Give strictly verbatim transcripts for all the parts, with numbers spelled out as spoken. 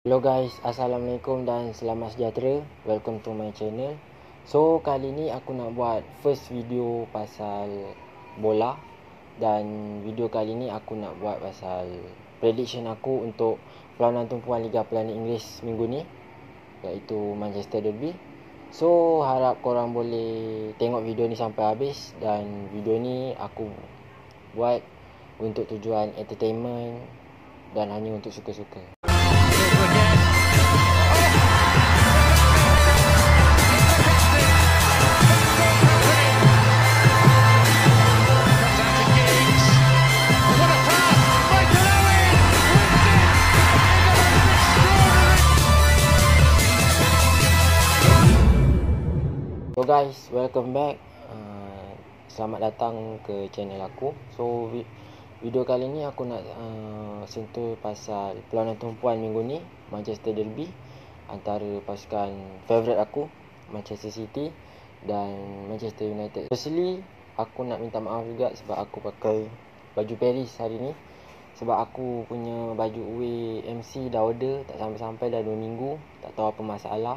Hello guys, Assalamualaikum dan selamat sejahtera. Welcome to my channel. So kali ni aku nak buat first video pasal bola. Dan video kali ni aku nak buat pasal prediction aku untuk perlawanan tumpuan Liga Perdana Inggeris minggu ni, iaitu Manchester Derby. So harap korang boleh tengok video ni sampai habis. Dan video ni aku buat untuk tujuan entertainment dan hanya untuk suka-suka. So guys, welcome back. uh, Selamat datang ke channel aku. So vi- video kali ni aku nak uh, sentuh pasal perlawanan tumpuan minggu ni, Manchester Derby, antara pasukan favourite aku, Manchester City dan Manchester United. Firstly, aku nak minta maaf juga sebab aku pakai baju Paris hari ni. Sebab aku punya baju away M C dah order, tak sampai-sampai dah dua minggu. Tak tahu apa masalah.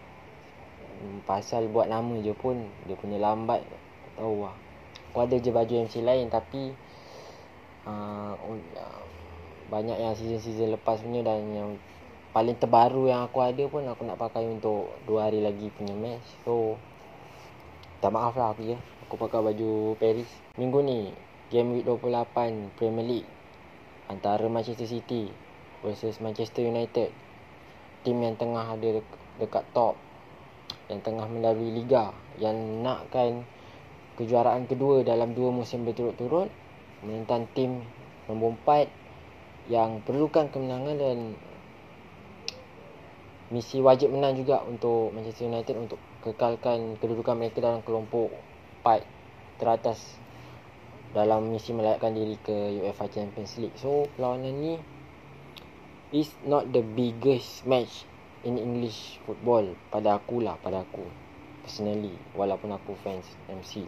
Pasal buat nama je pun dia punya lambat, tak tahu lah. Aku ada je baju M C lain, tapi uh, banyak yang season-season lepas punya, dan yang paling terbaru yang aku ada pun aku nak pakai untuk dua hari lagi punya match. So tak maaf lah aku ya, aku pakai baju Paris. Minggu ni game week dua puluh lapan Premier League antara Manchester City versus Manchester United. Tim yang tengah ada dek- dekat top, yang tengah melalui liga, yang nakkan kejuaraan kedua dalam dua musim berturut-turut, menentang tim nombor empat yang perlukan kemenangan dan misi wajib menang juga untuk Manchester United untuk kekalkan kedudukan mereka dalam kelompok empat teratas dalam misi melayakkan diri ke UEFA Champions League. So perlawanan ni is not the biggest match in English football pada aku lah, pada aku personally, walaupun aku fans M C.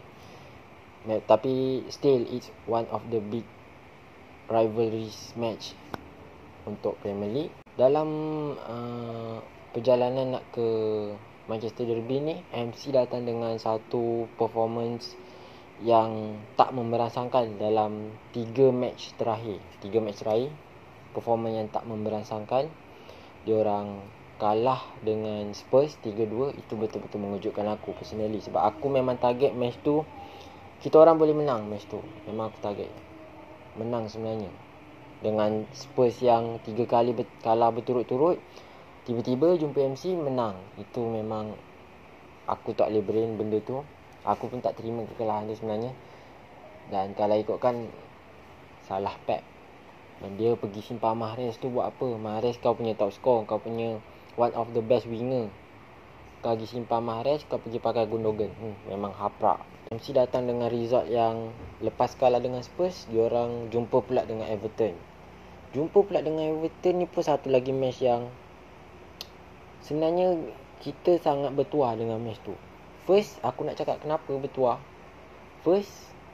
Tapi still it's one of the big rivalries match untuk Premier League. Dalam uh, perjalanan nak ke Manchester Derby ni, M C datang dengan satu performance yang tak memberangsangkan dalam tiga match terakhir. Tiga match terakhir performance yang tak memberangsangkan. Diorang kalah dengan Spurs tiga dua. Itu betul-betul mengejutkan aku personally, sebab aku memang target match tu kita orang boleh menang match tu. Memang aku target menang sebenarnya. Dengan Spurs yang tiga kali bet- kalah berturut-turut, tiba-tiba jumpa M C menang. Itu memang aku tak boleh brain benda tu. Aku pun tak terima kekalahan tu sebenarnya. Dan kalau ikutkan salah Pep, dan dia pergi simpan Mahrez tu buat apa? Mahrez kau punya top score, kau punya one of the best winger, kau pergi simpan Mahrez, kau pergi pakai Gundogan. hmm, Memang haprak. M C datang dengan result yang lepas kalah dengan Spurs, diorang jumpa pula dengan Everton. Jumpa pula dengan Everton ni pun satu lagi match yang sebenarnya kita sangat bertuah dengan match tu. First, aku nak cakap kenapa bertuah. First,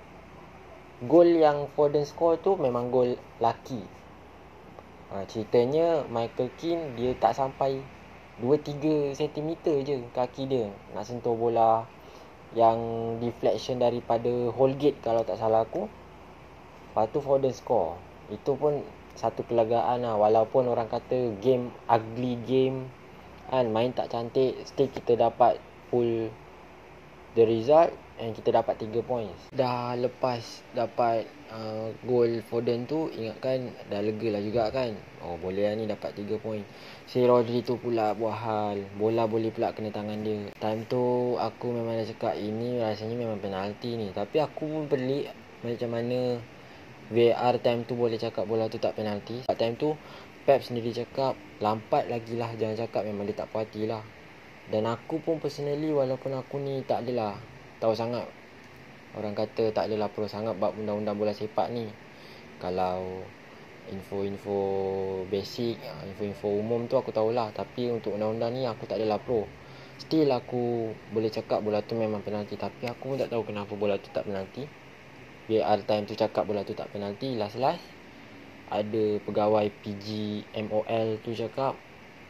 gol yang Foden score tu memang gol lucky. ha, Ceritanya Michael Keane dia tak sampai dua tiga sentimeter je kaki dia nak sentuh bola yang deflection daripada Holgate kalau tak salah aku. Lepas tu Foden score. Itu pun satu kelegaan lah. Walaupun orang kata game ugly game kan, main tak cantik, still kita dapat pull the result and kita dapat tiga points. Dah lepas dapat uh, gol Foden tu, ingatkan dah lega lah juga kan. Oh boleh lah ni dapat tiga point. Si Rodri tu pula buat hal, bola boleh pula kena tangan dia. Time tu aku memang dah cakap ini rasanya memang penalti ni. Tapi aku pun pelik macam mana V A R time tu boleh cakap bola tu tak penalti. Time tu Pep sendiri cakap Lampard lagi lah, jangan cakap memang dia tak puas hati lah. Dan aku pun personally, walaupun aku ni tak adalah tahu sangat, orang kata tak adalah pro sangat bab undang-undang bola sepak ni. Kalau info-info basic, info-info umum tu aku tahulah, tapi untuk undang-undang ni aku tak adalah pro. Still aku boleh cakap bola tu memang penalti, tapi aku pun tak tahu kenapa bola tu tak penalti. V A R time tu cakap bola tu tak penalti. Last-last ada pegawai P G M O L tu cakap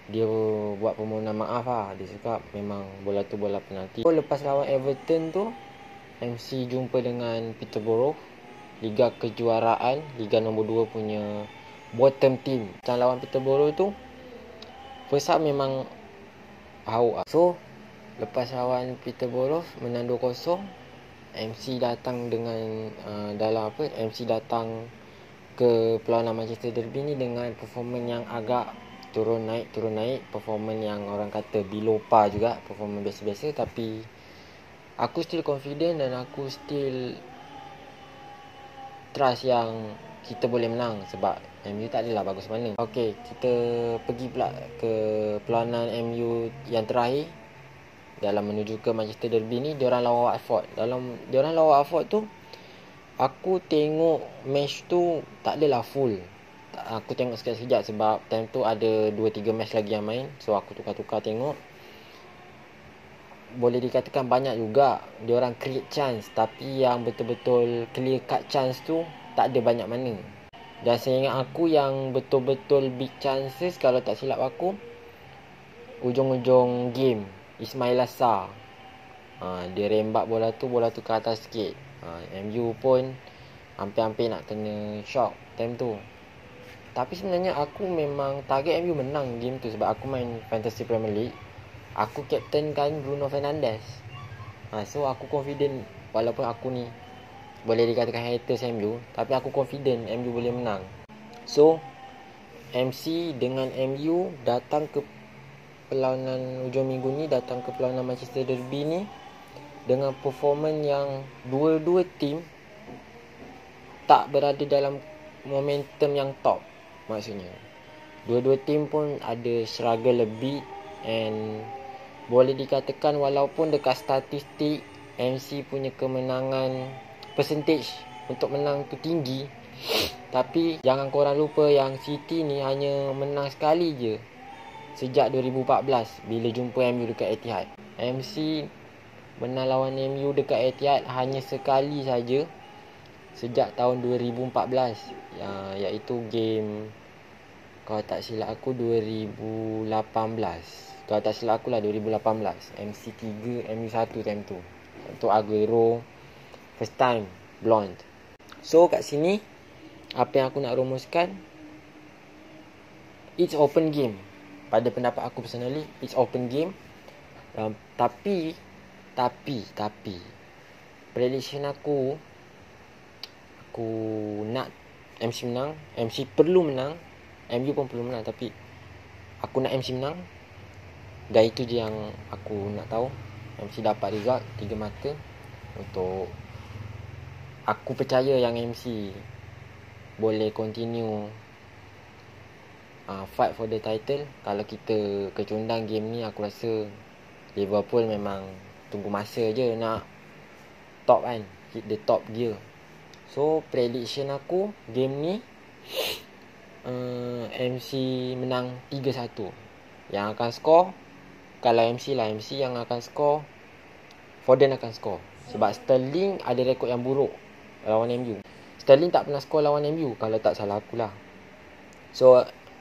dia buat permohonan maaf lah. Dia cakap memang bola tu bola penalti. So, lepas lawan Everton tu, M C jumpa dengan Peterborough, Liga Kejuaraan, Liga nombor dua punya bottom team. Macam lawan Peterborough tu, first half memang hauk lah. So, lepas lawan Peterborough menang dua kosong, M C datang dengan uh, dalam apa, M C datang ke perlawanan Manchester Derby ni dengan performance yang agak turun naik turun naik, performance yang orang kata below par juga, performance biasa-biasa, tapi aku still confident dan aku still trust yang kita boleh menang sebab M U tak adalah bagus mana. Okey, kita pergi pula ke perlawanan M U yang terakhir dalam menuju ke Manchester Derby ni. Diorang lawan Watford. Dalam diorang lawan Watford tu, aku tengok match tu tak adalah full. Aku tengok sekejap-sekejap sebab time tu ada dua tiga match lagi yang main. So aku tukar-tukar tengok. Boleh dikatakan banyak juga diorang create chance, tapi yang betul-betul clear cut chance tu tak ada banyak mana. Dan saya ingat aku yang betul-betul big chances, kalau tak silap aku, ujung-ujung game Ismail Assar, ha, dia rembat bola tu, bola tu ke atas sikit. ha, M U pun hampir-hampir nak kena shock time tu. Tapi sebenarnya aku memang target M U menang game tu sebab aku main Fantasy Premier League. Aku captain kan Bruno Fernandes. ha, So aku confident, walaupun aku ni boleh dikatakan haters M U, tapi aku confident M U boleh menang. So M C dengan M U datang ke perlawanan hujung minggu ni, datang ke perlawanan Manchester Derby ni dengan performance yang dua-dua team tak berada dalam momentum yang top. Maksudnya dua-dua team pun ada struggle lebih, and boleh dikatakan walaupun dekat statistik M C punya kemenangan percentage untuk menang tu tinggi, tapi jangan korang lupa yang City ni hanya menang sekali je sejak dua ribu empat belas bila jumpa M U dekat Etihad. M C menang lawan M U dekat Etihad hanya sekali saja sejak tahun dua ribu empat belas, ya, iaitu game, kalau tak silap aku, dua ribu lapan belas. Kalau tak silap aku lah dua ribu lapan belas. M C tiga, M U satu time tu. Untuk Aguero first time blonde. So kat sini apa yang aku nak rumuskan, it's open game. Pada pendapat aku personally, it's open game. um, Tapi Tapi Tapi prediction aku, Aku nak M C menang. M C perlu menang, M U pun perlu menang, tapi aku nak M C menang. Dan itu je yang aku nak tahu. M C dapat result tiga mata. Untuk aku percaya yang M C boleh continue uh, fight for the title. Kalau kita kecundang game ni, aku rasa Liverpool memang tunggu masa je nak top kan, hit the top gear. So prediction aku game ni uh, M C menang tiga satu. Yang akan score, kalau M C lah, M C yang akan score, Foden akan score. Sebab Sterling ada rekod yang buruk lawan M U. Sterling tak pernah score lawan M U kalau tak salah aku lah. So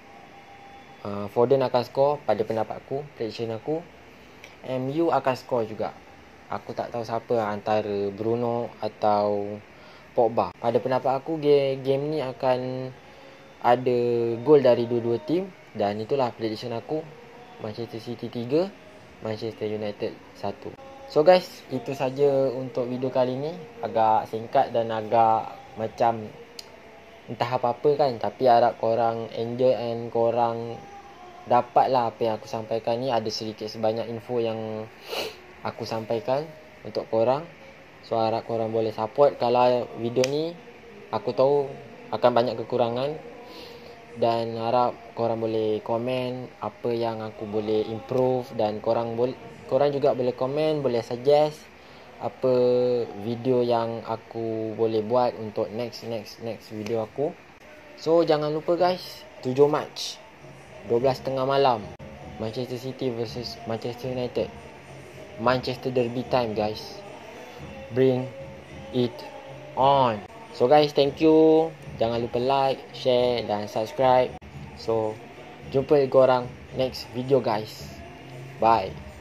uh, Foden akan score pada pendapat aku, prediction aku. M U akan score juga. Aku tak tahu siapa antara Bruno atau Pogba. Pada pendapat aku, game, game ni akan ada gol dari dua-dua tim. Dan itulah prediction aku. Manchester City tiga, Manchester United satu. So guys, itu saja untuk video kali ni. Agak singkat dan agak macam entah apa-apa kan. Tapi harap korang enjoy and korang dapatlah apa yang aku sampaikan ni. Ada sedikit sebanyak info yang aku sampaikan untuk korang. So harap korang boleh support. Kalau video ni aku tahu akan banyak kekurangan, dan harap korang boleh komen apa yang aku boleh improve. Dan korang boleh korang juga boleh komen, boleh suggest apa video yang aku boleh buat untuk next next next video aku. So jangan lupa guys, tujuh Mac dua belas tiga puluh malam, Manchester City versus Manchester United. Manchester Derby time guys. Bring it on. So guys, thank you. Jangan lupa like, share dan subscribe. So Jumpa korang next video guys. Bye.